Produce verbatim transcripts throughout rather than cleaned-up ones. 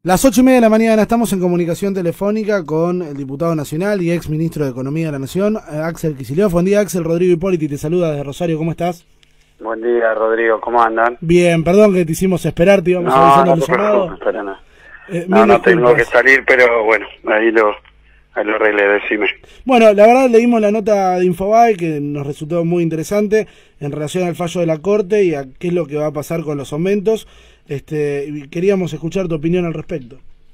Las ocho y media de la mañana estamos en comunicación telefónica con el diputado nacional y ex ministro de Economía de la Nación, Axel Kicillof. Buen día, Axel. Rodrigo Hipóliti te saluda desde Rosario. ¿Cómo estás? Buen día, Rodrigo. ¿Cómo andan? Bien, perdón que te hicimos esperar, te íbamos no, avisando no el te llamado. preocupes, para nada. Eh, no, no disculpas. tengo que salir, pero bueno, ahí lo, ahí lo arreglé, decime. Bueno, la verdad leímos la nota de Infobae que nos resultó muy interesante en relación al fallo de la Corte y a qué es lo que va a pasar con los aumentos. Este, y queríamos escuchar tu opinión al respecto.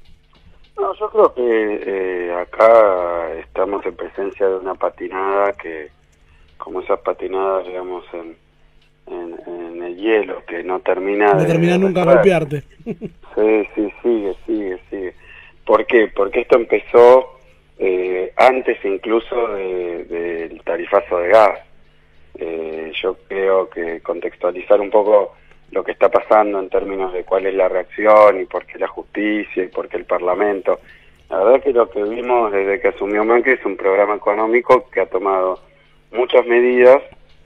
No, yo creo que eh, acá estamos en presencia de una patinada que, como esas patinadas, digamos, en, en, en el hielo, que no termina No de... termina nunca de golpearte. Sí, sí, sigue, sigue, sigue. ¿Por qué? Porque esto empezó eh, antes incluso del de, de tarifazo de gas. Eh, yo creo que contextualizar un poco lo que está pasando en términos de cuál es la reacción y por qué la justicia y por qué el Parlamento. La verdad que lo que vimos desde que asumió Macri es un programa económico que ha tomado muchas medidas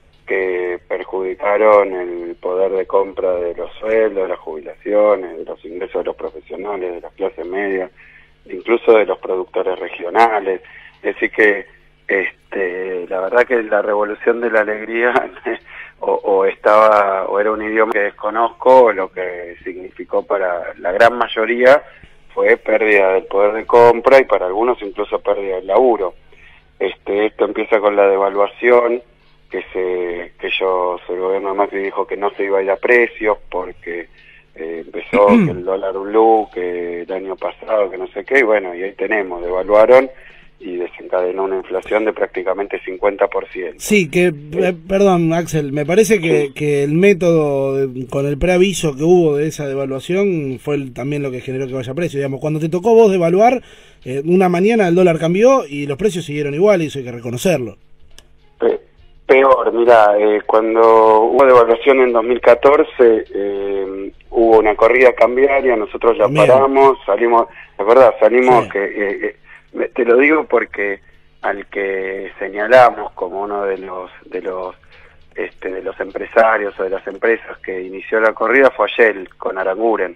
que perjudicaron el poder de compra de los sueldos, de las jubilaciones, de los ingresos de los profesionales, de las clases medias, incluso de los productores regionales. Es decir que este, la verdad que la revolución de la alegría o, o estaba o era un idioma que desconozco, o lo que significó para la gran mayoría fue pérdida del poder de compra y para algunos incluso pérdida del laburo. Este, esto empieza con la devaluación, que se que ellos, el gobierno de Macri dijo que no se iba a ir a precios porque eh, empezó que el dólar blue, que el año pasado, que no sé qué, y bueno, y ahí tenemos, devaluaron y desencadenó una inflación de prácticamente cincuenta por ciento. Sí, que, eh, perdón, Axel, me parece que, sí. que el método de, con el preaviso que hubo de esa devaluación fue el, también lo que generó que vaya a precio. Digamos, cuando te tocó vos devaluar, eh, una mañana el dólar cambió y los precios siguieron igual, y eso hay que reconocerlo. Pe peor, mira, eh, cuando hubo devaluación en dos mil catorce, eh, hubo una corrida cambiaria, nosotros la Bien. paramos, salimos, ¿de verdad? Salimos sí. que... Eh, eh, te lo digo porque al que señalamos como uno de los de los este, de los empresarios o de las empresas que inició la corrida fue a Shell con Aranguren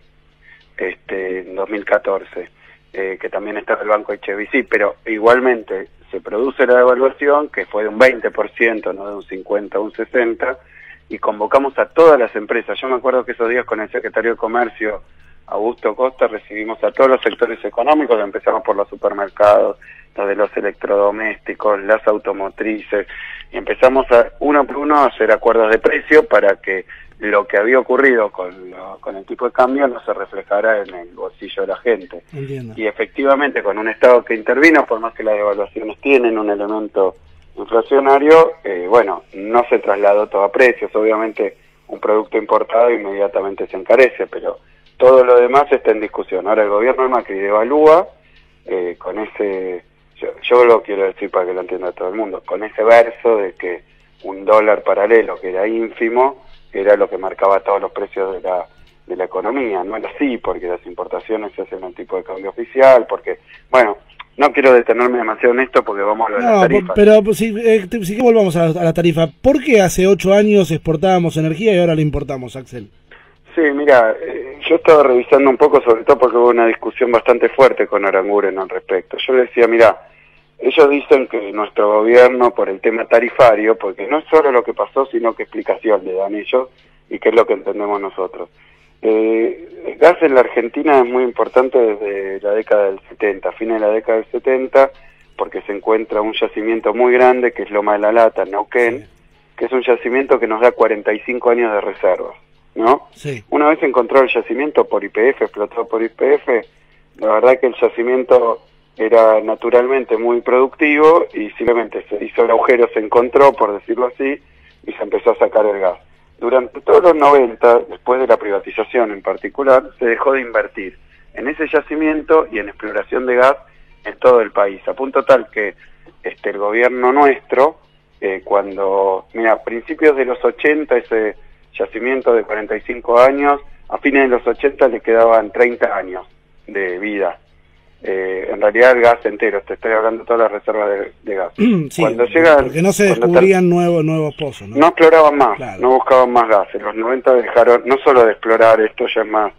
este, en dos mil catorce, eh, que también estaba el banco H B C, pero igualmente se produce la devaluación que fue de un veinte por ciento, no de un cincuenta o un sesenta, y convocamos a todas las empresas. Yo me acuerdo que esos días con el secretario de Comercio Augusto Costa recibimos a todos los sectores económicos, empezamos por los supermercados, los de los electrodomésticos, las automotrices, y empezamos a uno por uno a hacer acuerdos de precio para que lo que había ocurrido con, lo, con el tipo de cambio no se reflejara en el bolsillo de la gente. Entiendo. Y efectivamente con un Estado que intervino, por más que las devaluaciones tienen un elemento inflacionario, eh, bueno, no se trasladó todo a precios. Obviamente un producto importado inmediatamente se encarece, pero todo lo demás está en discusión. Ahora el gobierno de Macri devalúa eh, con ese, yo, yo lo quiero decir para que lo entienda todo el mundo, con ese verso de que un dólar paralelo que era ínfimo era lo que marcaba todos los precios de la de la economía. No era así, porque las importaciones se hacen un tipo de cambio oficial, porque, bueno, no quiero detenerme demasiado en esto porque vamos a hablar de no, las tarifas. Pero si, eh, si que volvamos a la, a la tarifa, ¿por qué hace ocho años exportábamos energía y ahora la importamos, Axel? Sí, mira, eh, yo estaba revisando un poco, sobre todo porque hubo una discusión bastante fuerte con Aranguren al respecto. Yo le decía, mira, ellos dicen que nuestro gobierno, por el tema tarifario, porque no es solo lo que pasó, sino que explicación le dan ellos y qué es lo que entendemos nosotros. Eh, el gas en la Argentina es muy importante desde la década del setenta, fines de la década del setenta, porque se encuentra un yacimiento muy grande, que es Loma de la Lata, en Neuquén, sí. que es un yacimiento que nos da cuarenta y cinco años de reservas, ¿no? Sí. Una vez encontró el yacimiento por Y P F, explotado por Y P F, la verdad que el yacimiento era naturalmente muy productivo y simplemente se hizo el agujero, se encontró, por decirlo así, y se empezó a sacar el gas. Durante todos los noventa, después de la privatización en particular, se dejó de invertir en ese yacimiento y en exploración de gas en todo el país, a punto tal que este el gobierno nuestro, eh, cuando, mira, a principios de los ochenta, ese yacimiento de cuarenta y cinco años, a fines de los ochenta le quedaban treinta años de vida. Eh, en realidad el gas entero, te estoy hablando de todas las reservas de, de gas. Sí, cuando llegan, porque no se descubrían nuevos nuevos pozos, ¿no? No exploraban más, claro. no buscaban más gas. En los noventa dejaron, no solo de explorar, esto ya es más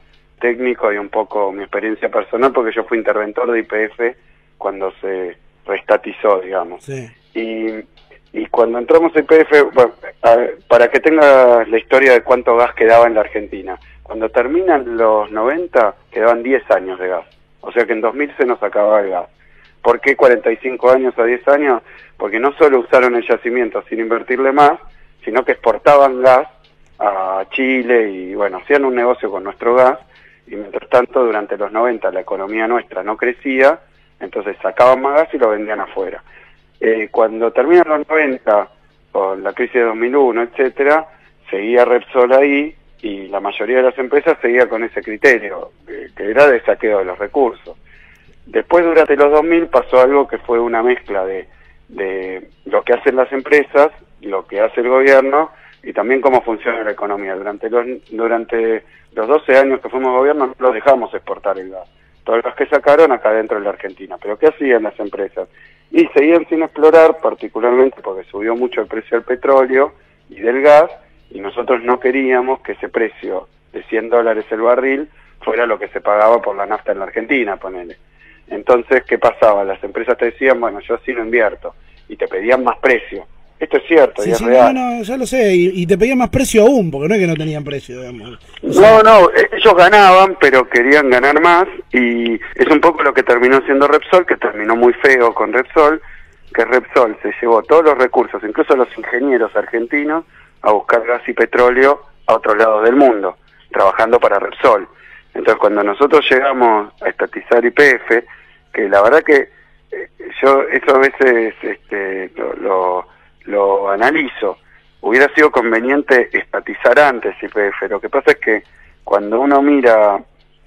técnico y un poco mi experiencia personal, porque yo fui interventor de Y P F cuando se reestatizó, digamos. Sí. Y, y cuando entramos a Y P F, bueno, a, para que tengas la historia de cuánto gas quedaba en la Argentina, cuando terminan los noventa quedaban diez años de gas, o sea que en dos mil se nos acababa el gas. ¿Por qué cuarenta y cinco años a diez años? Porque no solo usaron el yacimiento sin invertirle más, sino que exportaban gas a Chile y bueno, hacían un negocio con nuestro gas, y mientras tanto durante los noventa la economía nuestra no crecía, entonces sacaban más gas y lo vendían afuera. Eh, cuando terminan los noventa, con la crisis de dos mil uno, etcétera, seguía Repsol ahí, y la mayoría de las empresas seguía con ese criterio, eh, que era de saqueo de los recursos. Después, durante los dos mil, pasó algo que fue una mezcla de, de lo que hacen las empresas, lo que hace el gobierno, y también cómo funciona la economía. Durante los, durante los doce años que fuimos gobierno, no lo dejamos exportar el gas. Todo el gas que sacaron acá dentro de la Argentina. ¿Pero qué hacían las empresas? Y seguían sin explorar, particularmente porque subió mucho el precio del petróleo y del gas, y nosotros no queríamos que ese precio de cien dólares el barril fuera lo que se pagaba por la nafta en la Argentina, ponele. Entonces, ¿qué pasaba? Las empresas te decían, bueno, yo sí lo invierto, y te pedían más precio. Esto es cierto, sí, y es sí, real. No, no, ya lo sé, y, y te pedían más precio aún, porque no es que no tenían precio, digamos. O No, sea, no, ellos ganaban, pero querían ganar más, y es un poco lo que terminó siendo Repsol, que terminó muy feo con Repsol, que Repsol se llevó todos los recursos, incluso los ingenieros argentinos, a buscar gas y petróleo a otros lados del mundo, trabajando para Repsol. Entonces, cuando nosotros llegamos a estatizar Y P F, que la verdad que eh, yo eso a veces este, lo, lo, lo analizo, hubiera sido conveniente estatizar antes Y P F. Lo que pasa es que cuando uno mira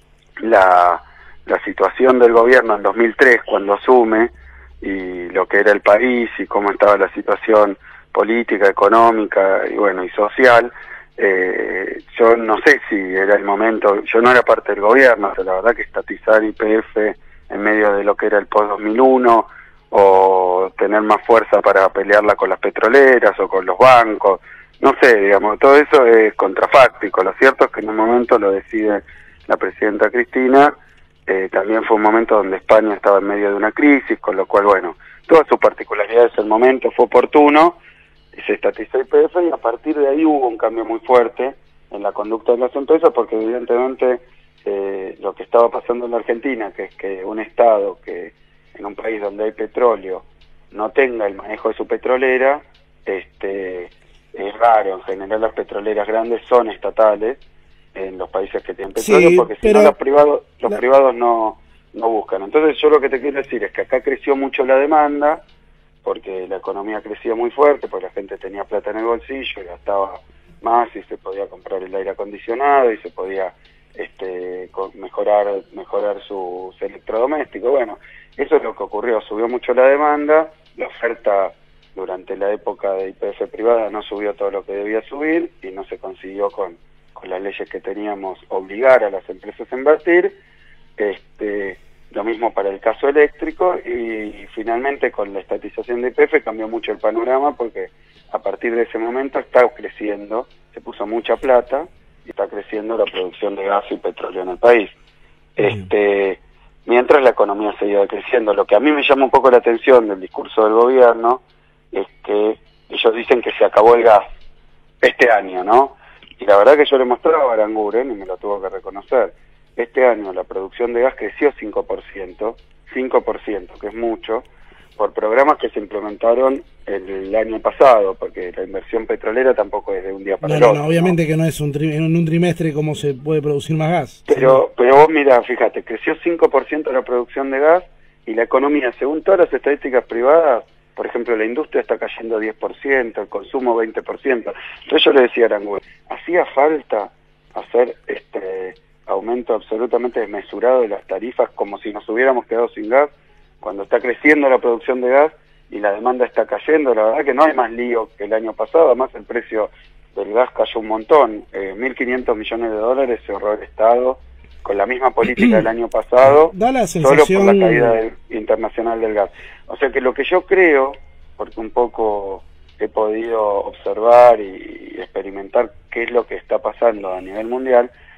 la, la situación del gobierno en dos mil tres, cuando asume, y lo que era el país y cómo estaba la situación política, económica y bueno, y social, eh, yo no sé si era el momento, yo no era parte del gobierno, pero la verdad que estatizar Y P F en medio de lo que era el post dos mil uno, o tener más fuerza para pelearla con las petroleras o con los bancos, no sé, digamos, todo eso es contrafáctico. Lo cierto es que en un momento lo decide la presidenta Cristina, eh, también fue un momento donde España estaba en medio de una crisis, con lo cual, bueno, todas sus particularidades del momento fue oportuno, y se estatizó Y P F, y a partir de ahí hubo un cambio muy fuerte en la conducta de las empresas, porque evidentemente eh, lo que estaba pasando en la Argentina, que es que un Estado que en un país donde hay petróleo no tenga el manejo de su petrolera, este es raro. En general las petroleras grandes son estatales en los países que tienen petróleo, sí, porque si pero no los privados los la... privados no, no buscan. Entonces yo lo que te quiero decir es que acá creció mucho la demanda, porque la economía crecía muy fuerte, porque la gente tenía plata en el bolsillo y gastaba más, y se podía comprar el aire acondicionado y se podía este, mejorar mejorar sus electrodomésticos. Bueno, eso es lo que ocurrió, subió mucho la demanda, la oferta durante la época de Y P F privada no subió todo lo que debía subir, y no se consiguió con, con las leyes que teníamos obligar a las empresas a invertir. Este, lo mismo para el caso eléctrico, y, y finalmente con la estatización de Y P F cambió mucho el panorama, porque a partir de ese momento está creciendo, se puso mucha plata y está creciendo la producción de gas y petróleo en el país. Este, mientras la economía seguía creciendo. Lo que a mí me llama un poco la atención del discurso del gobierno es que ellos dicen que se acabó el gas este año, ¿no? Y la verdad que yo le mostraba a Aranguren, y me lo tuvo que reconocer, este año la producción de gas creció cinco por ciento, cinco por ciento, que es mucho, por programas que se implementaron el, el año pasado, porque la inversión petrolera tampoco es de un día para no, el no, otro. No, obviamente ¿no? que no es un tri en un trimestre cómo se puede producir más gas. Pero, ¿sí? pero vos mirá, fíjate, creció cinco por ciento la producción de gas, y la economía, según todas las estadísticas privadas, por ejemplo, la industria está cayendo diez por ciento, el consumo veinte por ciento. Entonces yo le decía a Aranguren, hacía falta hacer este aumento absolutamente desmesurado de las tarifas, como si nos hubiéramos quedado sin gas, cuando está creciendo la producción de gas y la demanda está cayendo. La verdad que no hay más lío que el año pasado, además el precio del gas cayó un montón, eh, mil quinientos millones de dólares se ahorró el Estado con la misma política del año pasado, da la sensación... solo por la caída del, internacional del gas. O sea que lo que yo creo, porque un poco he podido observar y experimentar qué es lo que está pasando a nivel mundial,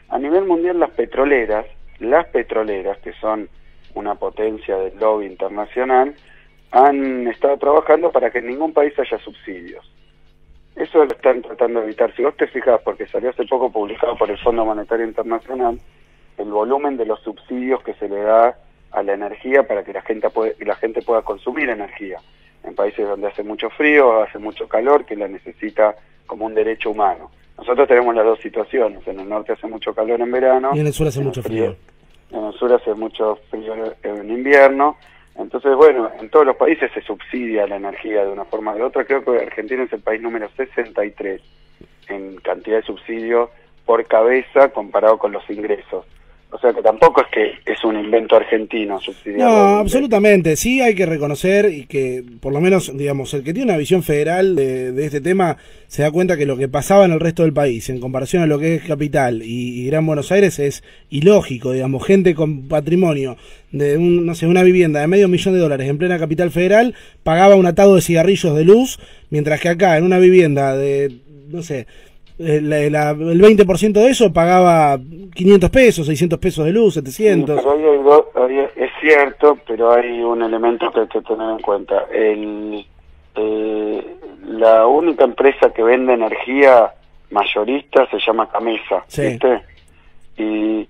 a nivel mundial las petroleras, las petroleras, que son una potencia del lobby internacional, han estado trabajando para que en ningún país haya subsidios. Eso lo están tratando de evitar. Si vos te fijas, porque salió hace poco publicado por el Fondo Monetario Internacional, el volumen de los subsidios que se le da a la energía para que la gente, puede, la gente pueda consumir energía. En países donde hace mucho frío, hace mucho calor, que la necesita como un derecho humano. Nosotros tenemos las dos situaciones. En el norte hace mucho calor en verano. Y en el sur hace en mucho frío. frío. En el sur hace mucho frío en invierno. Entonces, bueno, en todos los países se subsidia la energía de una forma o de otra. Creo que Argentina es el país número sesenta y tres en cantidad de subsidio por cabeza comparado con los ingresos. O sea que tampoco es que es un invento argentino subsidiar. No, absolutamente. Sí hay que reconocer y que, por lo menos, digamos, el que tiene una visión federal de, de este tema se da cuenta que lo que pasaba en el resto del país, en comparación a lo que es Capital y, y Gran Buenos Aires, es ilógico. Digamos, gente con patrimonio de, un, no sé, una vivienda de medio millón de dólares en plena Capital Federal pagaba un atado de cigarrillos de luz, mientras que acá, en una vivienda de, no sé... La, la, el veinte por ciento de eso pagaba quinientos pesos, seiscientos pesos de luz, setecientos. Sí, pero ahí hay dos, ahí es cierto, pero hay un elemento que hay que tener en cuenta. El, eh, la única empresa que vende energía mayorista se llama Camesa, sí. ¿viste? Y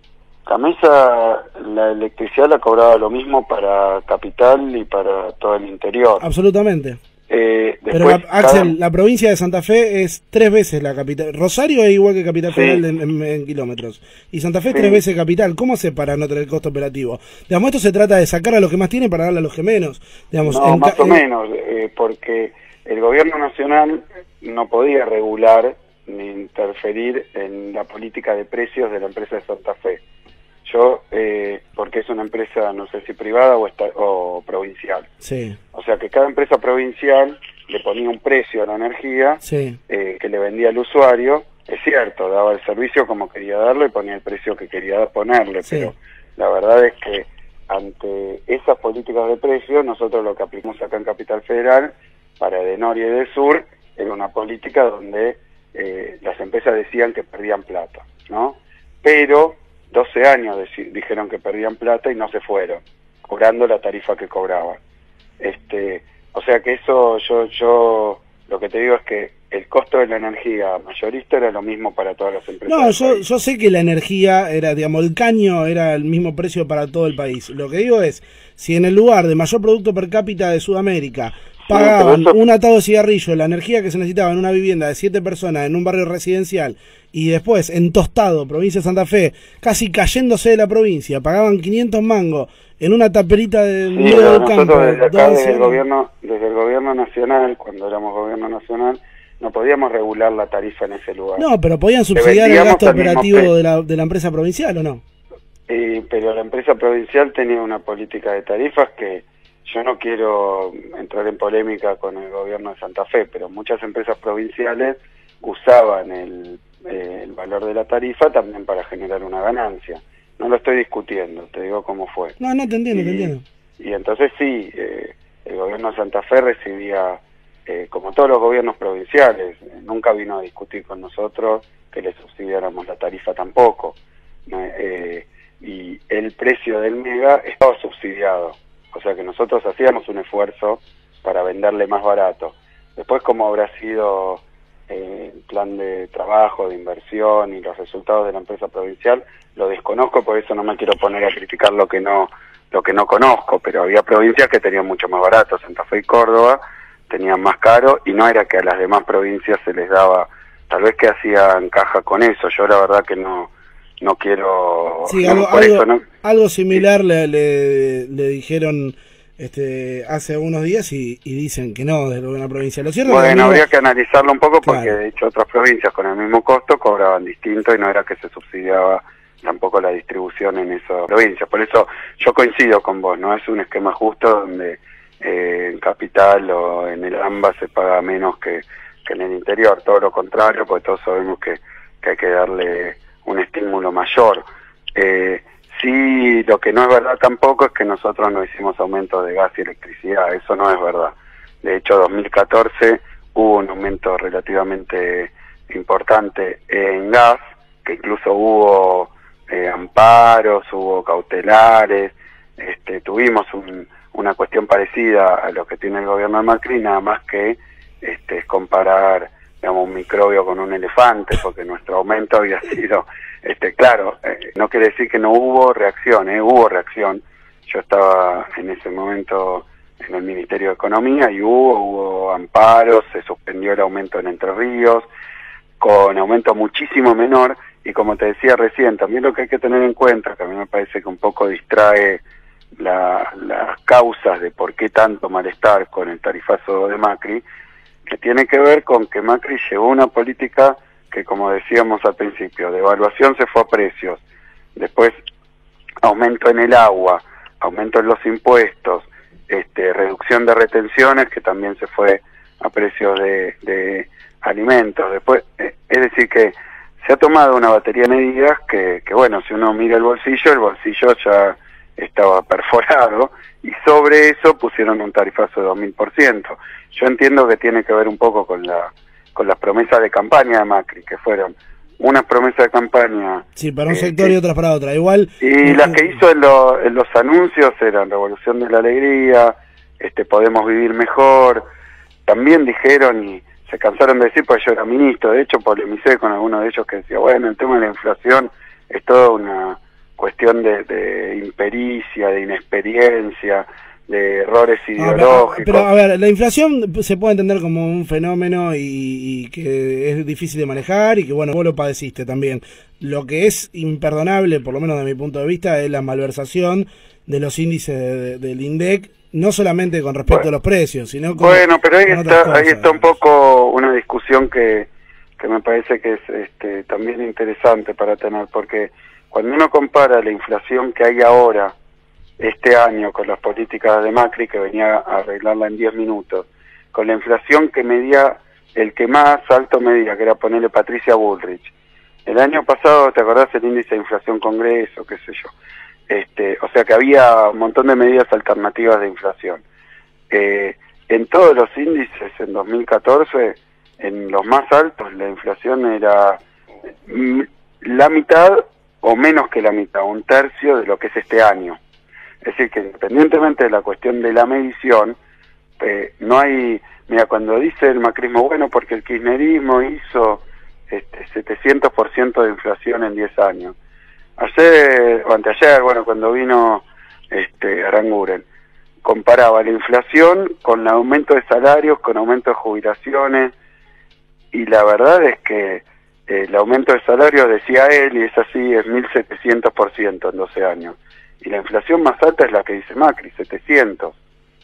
Camesa, la electricidad la cobraba lo mismo para Capital y para todo el interior. Absolutamente. Eh, Pero la, Axel, cada... la provincia de Santa Fe es tres veces la capital. Rosario es igual que Capital sí. Federal en, en, en kilómetros. Y Santa Fe es sí. tres veces capital. ¿Cómo hace para no tener costo operativo? Digamos, esto se trata de sacar a los que más tienen para darle a los que menos. Digamos, no, en más o en... menos, eh, porque el gobierno nacional no podía regular ni interferir en la política de precios de la empresa de Santa Fe. Yo, eh, porque es una empresa, no sé si privada o, esta, o provincial. Sí. O sea que cada empresa provincial le ponía un precio a la energía sí. eh, que le vendía al usuario. Es cierto, daba el servicio como quería darlo y ponía el precio que quería ponerle, sí. Pero la verdad es que ante esas políticas de precios, nosotros lo que aplicamos acá en Capital Federal, para Edenor y Edesur, era una política donde eh, las empresas decían que perdían plata, ¿no? Pero doce años dijeron que perdían plata y no se fueron, cobrando la tarifa que cobraban. Este, o sea que eso, yo, yo lo que te digo es que el costo de la energía mayorista era lo mismo para todas las empresas. No, yo, yo sé que la energía era, digamos, el caño era el mismo precio para todo el país. Lo que digo es, si en el lugar de mayor producto per cápita de Sudamérica pagaban eso... un atado de cigarrillo, la energía que se necesitaba en una vivienda de siete personas en un barrio residencial, y después en Tostado, provincia de Santa Fe, casi cayéndose de la provincia, pagaban quinientos mangos en una taperita de sí, medio del campo. Desde acá, desde el gobierno, desde el gobierno nacional, cuando éramos gobierno nacional, no podíamos regular la tarifa en ese lugar. No, pero podían subsidiar el gasto operativo de la, de la empresa provincial, ¿o no? Eh, pero la empresa provincial tenía una política de tarifas que yo no quiero entrar en polémica con el gobierno de Santa Fe, pero muchas empresas provinciales usaban el, eh, el valor de la tarifa también para generar una ganancia. No lo estoy discutiendo, te digo cómo fue. No, no te entiendo, y, te entiendo. Y entonces sí, eh, el gobierno de Santa Fe recibía, eh, como todos los gobiernos provinciales, eh, nunca vino a discutir con nosotros que le subsidiáramos la tarifa tampoco. Eh, y el precio del mega estaba subsidiado. O sea que nosotros hacíamos un esfuerzo para venderle más barato. Después, cómo habrá sido eh, el plan de trabajo, de inversión y los resultados de la empresa provincial, lo desconozco, por eso no me quiero poner a criticar lo que no lo que no conozco, pero había provincias que tenían mucho más barato. Santa Fe y Córdoba tenían más caro y no era que a las demás provincias se les daba, tal vez que hacían caja con eso. Yo la verdad que no no quiero... Sí, no, algo, por algo, eso no, algo similar sí. le, le, le dijeron este hace unos días y, y dicen que no desde la provincia. ¿Lo cierto? Bueno, amigo? Habría que analizarlo un poco porque claro. De hecho otras provincias con el mismo costo cobraban distinto y no era que se subsidiaba tampoco la distribución en esas provincias. Por eso yo coincido con vos, no es un esquema justo donde eh, en Capital o en el AMBA se paga menos que, que en el interior, todo lo contrario, porque todos sabemos que, que hay que darle un estímulo mayor. Eh, sí, lo que no es verdad tampoco es que nosotros no hicimos aumento de gas y electricidad, eso no es verdad. De hecho, dos mil catorce hubo un aumento relativamente importante en gas, que incluso hubo eh, amparos, hubo cautelares, este, tuvimos un, una cuestión parecida a lo que tiene el gobierno de Macri, nada más que este, es comparar, digamos, un microbio con un elefante, porque nuestro aumento había sido, este, claro, eh, no quiere decir que no hubo reacción, eh, hubo reacción. Yo estaba en ese momento en el Ministerio de Economía y hubo, hubo amparos, se suspendió el aumento en Entre Ríos, con aumento muchísimo menor, y como te decía recién, también lo que hay que tener en cuenta, que a mí me parece que un poco distrae la, las causas de por qué tanto malestar con el tarifazo de Macri, que tiene que ver con que Macri llevó una política que, como decíamos al principio, devaluación se fue a precios, después aumento en el agua, aumento en los impuestos, este, reducción de retenciones, que también se fue a precios de, de alimentos. Después, eh, es decir que se ha tomado una batería de medidas que, que, bueno, si uno mira el bolsillo, el bolsillo ya estaba perforado, y sobre eso pusieron un tarifazo de dos mil por ciento. Yo entiendo que tiene que ver un poco con la con las promesas de campaña de Macri, que fueron unas promesas de campaña... Sí, para un eh, sector que, y otras para otra, igual... Y eh, las que hizo en, lo, en los anuncios eran Revolución de la Alegría, este Podemos Vivir Mejor, también dijeron, y se cansaron de decir, porque yo era ministro, de hecho polemicé con algunos de ellos que decía, bueno, el tema de la inflación es toda una cuestión de, de impericia, de inexperiencia, de errores ideológicos. Ah, pero, pero a ver, la inflación se puede entender como un fenómeno y, y que es difícil de manejar y que, bueno, vos lo padeciste también. Lo que es imperdonable, por lo menos de mi punto de vista, es la malversación de los índices de, de, del INDEC, no solamente con respecto bueno, a los precios, sino con Bueno, pero ahí con está, cosas, ahí está un poco una discusión que, que me parece que es este, también interesante para tener, porque cuando uno compara la inflación que hay ahora, este año, con las políticas de Macri, que venía a arreglarla en diez minutos, con la inflación que medía, el que más alto medía, que era ponerle Patricia Bullrich. El año pasado, ¿te acordás el índice de inflación Congreso, qué sé yo? Este, o sea que había un montón de medidas alternativas de inflación. Eh, en todos los índices, en dos mil catorce, en los más altos, la inflación era la mitad o menos que la mitad, un tercio de lo que es este año. Es decir, que independientemente de la cuestión de la medición, eh, no hay... Mira, cuando dice el macrismo, bueno, porque el kirchnerismo hizo este, setecientos por ciento de inflación en diez años. Ayer, o anteayer, bueno, cuando vino este, Aranguren, comparaba la inflación con el aumento de salarios, con aumento de jubilaciones, y la verdad es que eh, el aumento de salarios, decía él, y es así, es mil setecientos por ciento en doce años. Y la inflación más alta es la que dice Macri, setecientos.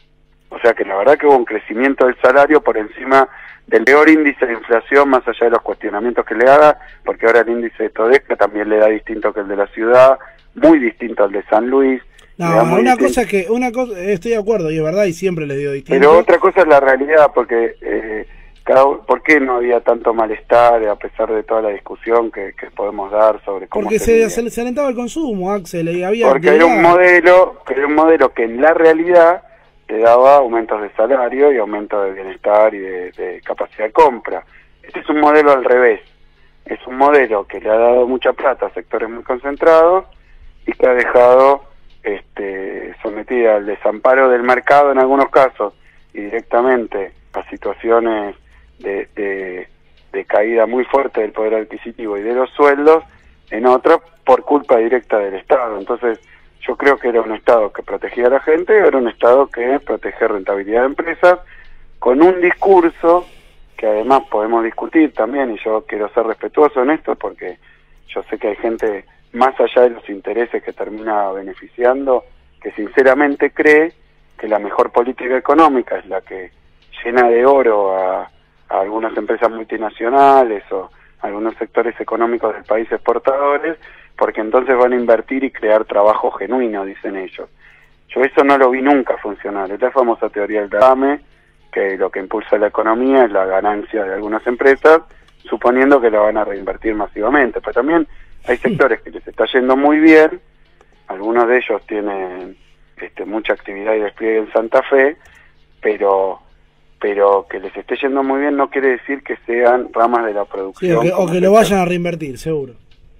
O sea que la verdad que hubo un crecimiento del salario por encima del peor índice de inflación, más allá de los cuestionamientos que le haga, porque ahora el índice de Todesca también le da distinto que el de la ciudad, muy distinto al de San Luis. No, una distinto. cosa que, una cosa, estoy de acuerdo, y es verdad, y siempre le dio distinto. Pero otra cosa es la realidad, porque... Eh, Cada, ¿por qué no había tanto malestar a pesar de toda la discusión que, que podemos dar sobre cómo porque se, se, se alentaba el consumo, Axel, y había porque era un modelo que era un modelo que en la realidad te daba aumentos de salario y aumento de bienestar y de, de capacidad de compra. Este es un modelo al revés, es un modelo que le ha dado mucha plata a sectores muy concentrados y que ha dejado este, sometida al desamparo del mercado en algunos casos y directamente a situaciones De, de, de caída muy fuerte del poder adquisitivo y de los sueldos, en otra por culpa directa del Estado. Entonces yo creo que era un Estado que protegía a la gente, era un Estado que protegía rentabilidad de empresas, con un discurso que además podemos discutir también, y yo quiero ser respetuoso en esto porque yo sé que hay gente más allá de los intereses que termina beneficiando, que sinceramente cree que la mejor política económica es la que llena de oro a a algunas empresas multinacionales o a algunos sectores económicos del país exportadores, porque entonces van a invertir y crear trabajo genuino, dicen ellos. Yo eso no lo vi nunca funcionar. Es la famosa teoría del derrame, que lo que impulsa la economía es la ganancia de algunas empresas, suponiendo que la van a reinvertir masivamente. Pero también hay sectores que les está yendo muy bien, algunos de ellos tienen este, mucha actividad y despliegue en Santa Fe, pero... pero que les esté yendo muy bien no quiere decir que sean ramas de la producción. Sí, o que, o que lo vayan a reinvertir, seguro.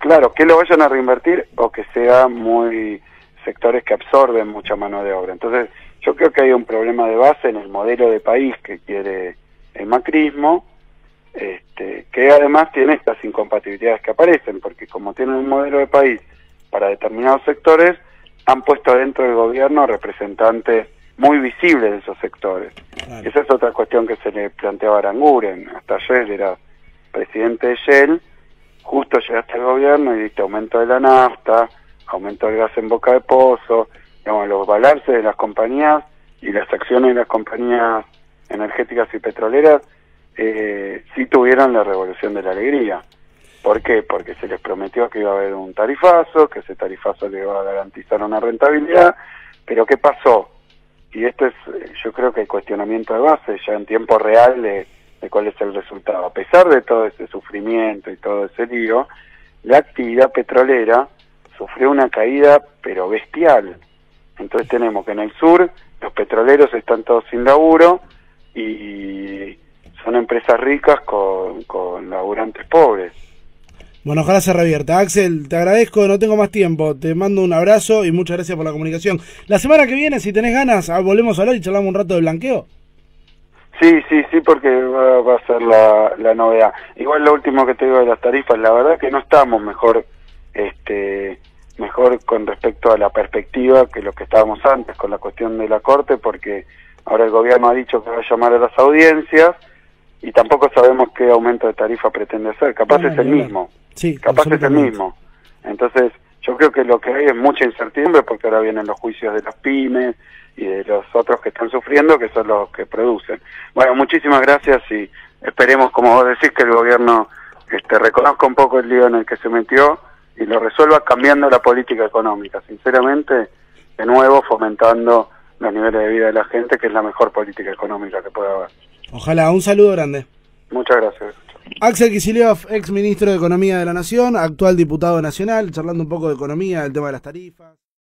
claro, que lo vayan a reinvertir o que sea muy sectores que absorben mucha mano de obra. Entonces, yo creo que hay un problema de base en el modelo de país que quiere el macrismo, este, que además tiene estas incompatibilidades que aparecen, porque como tienen un modelo de país para determinados sectores, han puesto dentro del gobierno representantes muy visibles de esos sectores. Claro. Esa es otra cuestión que se le planteaba a Aranguren. Hasta ayer era presidente de Shell, justo llegaste al gobierno y diste aumento de la nafta, aumento del gas en boca de pozo, digamos, los balances de las compañías y las acciones de las compañías energéticas y petroleras eh, sí tuvieron la revolución de la alegría. ¿Por qué? Porque se les prometió que iba a haber un tarifazo, que ese tarifazo le iba a garantizar una rentabilidad, pero ¿qué pasó? Y esto es, yo creo que el cuestionamiento de base ya en tiempo real de, de cuál es el resultado. A pesar de todo ese sufrimiento y todo ese lío, la actividad petrolera sufrió una caída pero bestial. Entonces tenemos que en el sur los petroleros están todos sin laburo y son empresas ricas con, con laburantes pobres. Bueno, ojalá se revierta. Axel, te agradezco, no tengo más tiempo. Te mando un abrazo y muchas gracias por la comunicación. La semana que viene, si tenés ganas, volvemos a hablar y charlamos un rato de blanqueo. Sí, sí, sí, porque va, va a ser la, la novedad. Igual lo último que te digo de las tarifas, la verdad que no estamos mejor, este, mejor con respecto a la perspectiva que lo que estábamos antes con la cuestión de la Corte, porque ahora el gobierno ha dicho que va a llamar a las audiencias y tampoco sabemos qué aumento de tarifa pretende hacer. Capaz no, es el mismo. Sí, capaz es el mismo. Entonces, yo creo que lo que hay es mucha incertidumbre porque ahora vienen los juicios de las pymes y de los otros que están sufriendo, que son los que producen. Bueno, muchísimas gracias y esperemos, como vos decís, que el gobierno este, reconozca un poco el lío en el que se metió y lo resuelva cambiando la política económica. Sinceramente, de nuevo, fomentando los niveles de vida de la gente, que es la mejor política económica que puede haber. Ojalá, un saludo grande. Muchas gracias. Axel Kicillof, ex ministro de Economía de la Nación, actual diputado nacional, charlando un poco de economía, el tema de las tarifas.